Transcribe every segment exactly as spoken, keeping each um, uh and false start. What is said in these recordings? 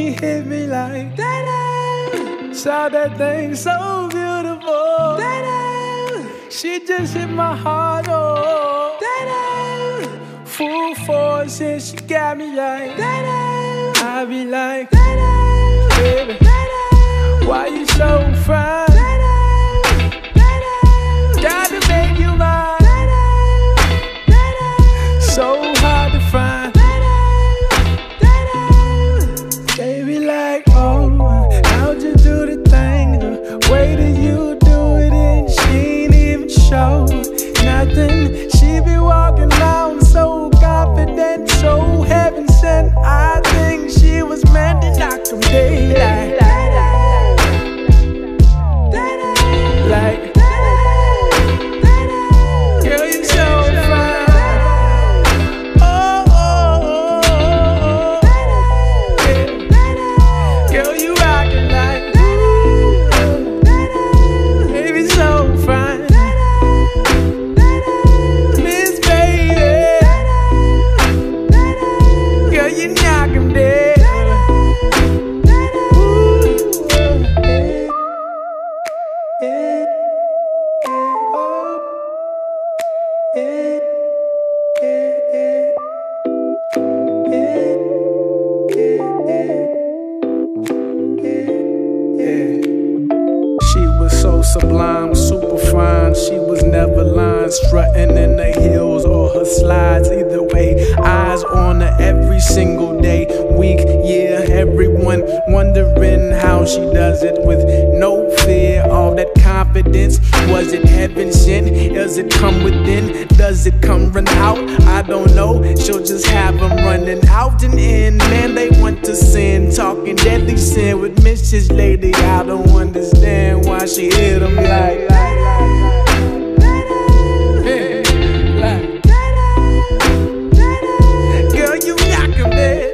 she hit me like that. Saw that thing so beautiful. That she just hit my heart, oh. That full force and she got me like that. I be like, baby, why you so fine? Gotta make you mine. So hard to find. Baby, like, oh, how'd you do the thing? The way that you do it, and she ain't even show nothing. She be walking around so confident, so heaven sent. I think she was meant to knock them daylight. Like, girl, you so fine. Oh, oh, oh, oh. Yeah. Girl, you rockin' like, ooh, baby, so fine. Miss Baby, girl, you knock 'em dead. She was so sublime, super fine. She was never lying, strutting in the heels or her slides. Either way, eyes on her every single day, week, year. Everyone wondering how she does it with no fear. All that confidence, was it heaven sent? Does it come within? Does it come run out? I don't know. She'll just have them running out and in. Man, they want to sin, talking deadly sin with Missus Lady. I don't understand why she hit them like, hey, like, girl, you knock 'em dead.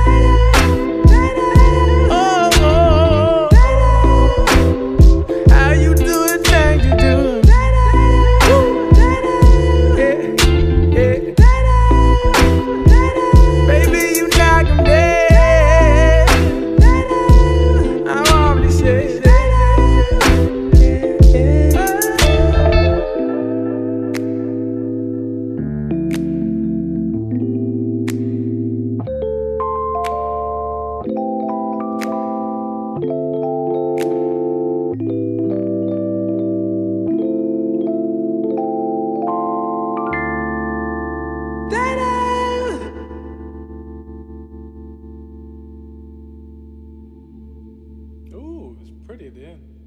Oh, oh, oh. How you do it, thing you do? Yeah, yeah. Baby, you knock 'em dead. I'm already said. Ooh, it's pretty at the end.